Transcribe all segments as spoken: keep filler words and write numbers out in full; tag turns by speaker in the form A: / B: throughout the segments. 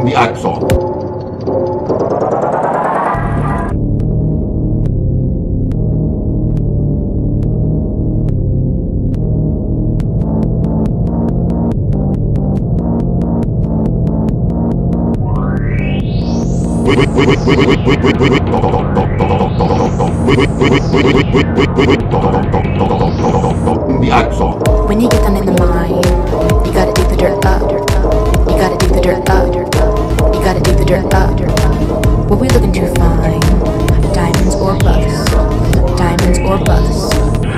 A: the axle. The axle.
B: When you get down in the mine, you gotta dig the dirt up. You gotta dig the dirt up. You gotta dig the dirt up. What we looking to find? Diamonds or busts? Diamonds or busts?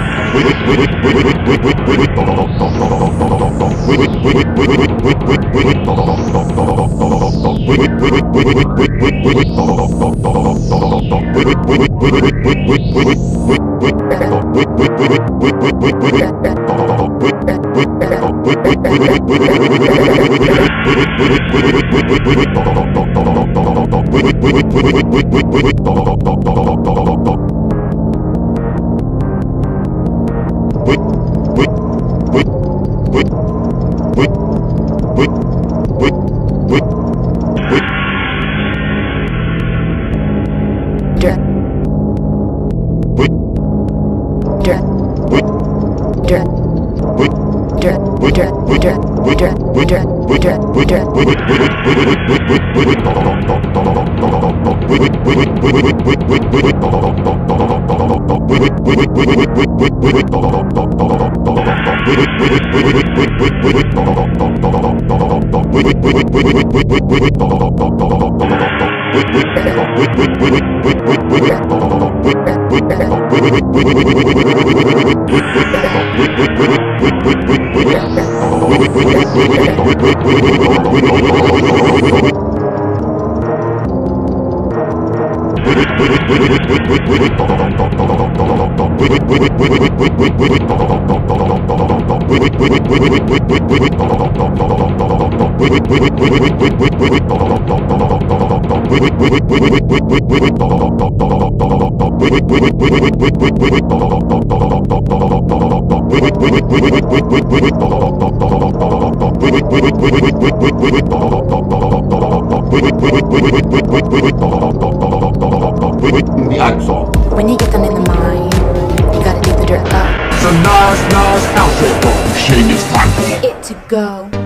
A: The axle.
B: When you get down in the mine, you gotta dig the dirt up.
C: The nice, nice outfit. Machine is time for
B: It to go.